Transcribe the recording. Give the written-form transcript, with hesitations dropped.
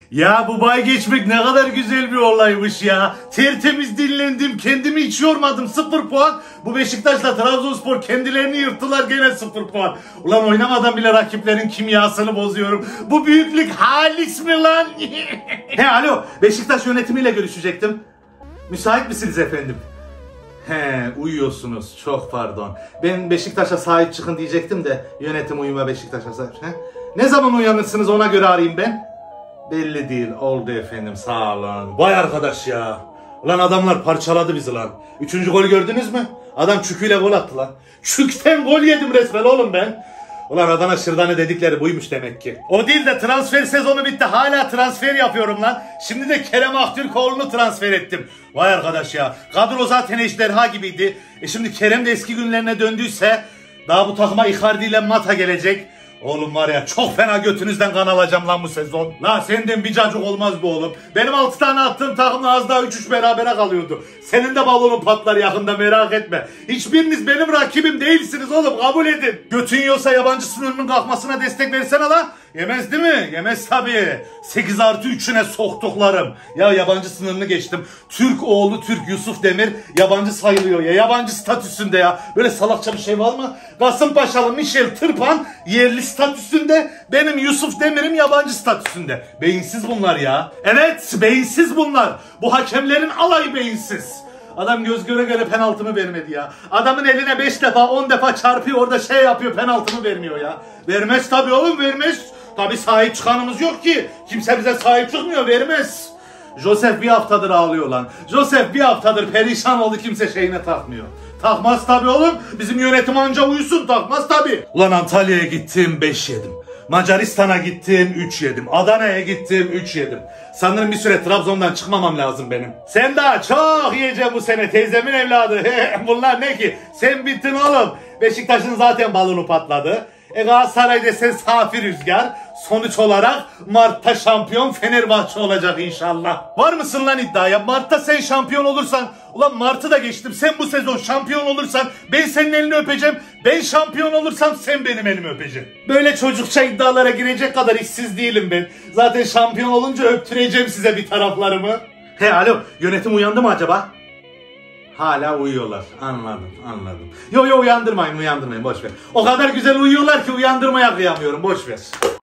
Ya bu bay geçmek ne kadar güzel bir olaymış ya. Tertemiz dinlendim, kendimi hiç yormadım, 0 puan. Bu Beşiktaş'la Trabzonspor kendilerini yırttılar, gene 0 puan. Ulan oynamadan bile rakiplerin kimyasını bozuyorum. Bu büyüklük halis mi lan? He alo, Beşiktaş yönetimiyle görüşecektim. Müsait misiniz efendim? He, uyuyorsunuz, çok pardon. Ben Beşiktaş'a sahip çıkın diyecektim de yönetim uyuma Beşiktaş'a sahip. He? Ne zaman uyanırsınız, ona göre arayayım ben. Belli değil, oldu efendim, sağ olun. Vay arkadaş ya. Ulan adamlar parçaladı bizi lan. 3. golü gördünüz mü? Adam çüküyle gol attı lan. Çükten gol yedim resmen oğlum ben. Ulan Adana şırdanı dedikleri buymuş demek ki. O değil de transfer sezonu bitti, hala transfer yapıyorum lan. Şimdi de Kerem Aktürkoğlu'nu transfer ettim. Vay arkadaş ya. Kadro zaten ejderha gibiydi. Şimdi Kerem de eski günlerine döndüyse daha bu takıma Icardi ile Mata gelecek. Oğlum var ya, çok fena götünüzden kan alacağım lan bu sezon. La senden bir cacık olmaz bu oğlum. Benim 6 tane attığım takımla az daha 3-3 berabere kalıyordu. Senin de balonun patlar yakında, merak etme. Hiçbiriniz benim rakibim değilsiniz oğlum, kabul edin. Götün yiyorsa yabancı sınırının kalkmasına destek versene la. Yemez değil mi? Yemez tabii. 8+3'üne soktuklarım. Ya yabancı sınırını geçtim. Türk oğlu Türk Yusuf Demir yabancı sayılıyor ya. Yabancı statüsünde ya. Böyle salakça bir şey var mı? Kasımpaşalı Michel Tırpan yerli statüsünde. Benim Yusuf Demir'im yabancı statüsünde. Beyinsiz bunlar ya. Evet, beyinsiz bunlar. Bu hakemlerin alayı beyinsiz. Adam göz göre göre penaltımı vermedi ya. Adamın eline 5 defa 10 defa çarpıyor, orada şey yapıyor, penaltımı vermiyor ya. Vermez tabii oğlum, vermez. Tabii sahip çıkanımız yok ki. Kimse bize sahip çıkmıyor, vermez. Joseph bir haftadır ağlıyor lan. Joseph bir haftadır perişan oldu, kimse şeyine takmıyor. Takmaz tabii oğlum. Bizim yönetim anca uyusun, takmaz tabii. Ulan Antalya'ya gittim 5 yedim. Macaristan'a gittim 3 yedim. Adana'ya gittim 3 yedim. Sanırım bir süre Trabzon'dan çıkmamam lazım benim. Sen daha çok yiyeceksin bu sene, teyzemin evladı. Bunlar ne ki? Sen bittin oğlum. Beşiktaş'ın zaten balonu patladı. Galatasaray desen safi rüzgar. Sonuç olarak Mart'ta şampiyon Fenerbahçe olacak inşallah. Var mısın lan iddiaya? Mart'ta sen şampiyon olursan, ulan Mart'ı da geçtim, sen bu sezon şampiyon olursan ben senin elini öpeceğim. Ben şampiyon olursam sen benim elimi öpeceksin. Böyle çocukça iddialara girecek kadar işsiz değilim ben. Zaten şampiyon olunca öptüreceğim size bir taraflarımı. He alo, yönetim uyandı mı acaba? Hala uyuyorlar. Anladım. Yo uyandırmayın boş ver. O kadar güzel uyuyorlar ki uyandırmaya kıyamıyorum, boş ver.